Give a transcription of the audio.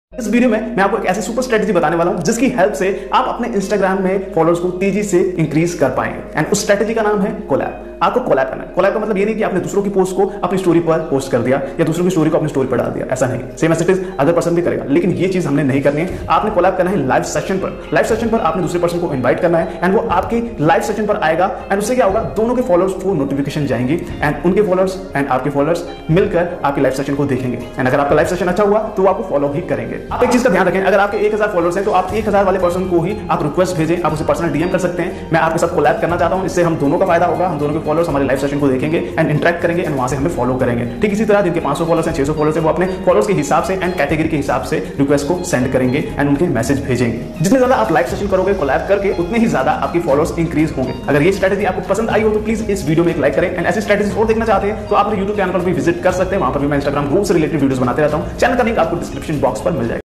इस वीडियो में मैं आपको एक ऐसी सुपर स्ट्रेटजी बताने वाला हूं जिसकी हेल्प से आप अपने इंस्टाग्राम में फॉलोअर्स को तेजी से इंक्रीज कर पाएंगे। एंड उस स्ट्रेटजी का नाम है कोलैब। आपको कोलैब करना है। कोलैब का मतलब ये नहीं कि आपने दूसरों की पोस्ट को अपनी स्टोरी पर पोस्ट कर दिया या दूसरों की स्टोरी को अपनी स्टोरी पर डाल दिया, ऐसा नहीं। Same as it is other person भी करेगा, लेकिन ये चीज हमने नहीं करनी है। आपने कोलैब करना है लाइव सेशन पर। लाइव सेशन पर आपने दूसरे पर्सन को इन्वाइट करना है एंड वो आपके लाइव सेशन पर आएगा एंड उससे क्या होगा, दोनों के फॉलोअर्स को नोटिफिकेशन जाएंगी एंड उनके फॉलोअर्स एंड आपके फॉलोअर्स मिलकर आपके लाइव सेशन को देखेंगे एंड अगर आपका लाइव सेशन अच्छा हुआ तो वो आपको फॉलो भी करेंगे। आप एक चीज का ध्यान रखें, अगर आपके 1000 फॉलोअर्स हैं तो आप 1000 वाले पर्सन को ही आप रिक्वेस्ट भेजें, आप उसे पर्सनल डीएम कर सकते हैं। मैं आपके साथ कोलैब करना चाहता हूं, इससे हम दोनों का फायदा होगा। हम दोनों के फॉलोअर्स हमारे लाइव सेशन को देखेंगे एंड इंटरेक्ट करेंगे एंड वहां से हमें फॉलो करेंगे। ठीक इसी तरह जिनके 500 फॉलोअर्स हैं, 600 फॉलोअर्स हैं, वो अपने फॉलोअर्स के हिसाब से एंड कैटेगरी के हिसाब से रिक्वेस्ट को सेंड करेंगे एंड उनके मैसेज भेजेंगे। जितने ज्यादा आप लाइव सेशन करोगे कोलैब करके, उतने ही ज्यादा आपके फॉलोअर्स इंक्रीज होंगे। अगर ये स्ट्रेटजी आपको पसंद आई हो तो प्लीज इस वीडियो में एक लाइक करें एंड ऐसी स्ट्रेटजीज और देखना चाहते हैं तो आप मेरे YouTube चैनल पर भी विजिट कर सकते हैं। वहां पर भी मैं इंस्टाग्राम ग्रुप से रिलेटेड वीडियोस बनाते रहता हूं। चैनल का लिंक आपको डिस्क्रिप्शन बॉक्स पर मिल जाएगा।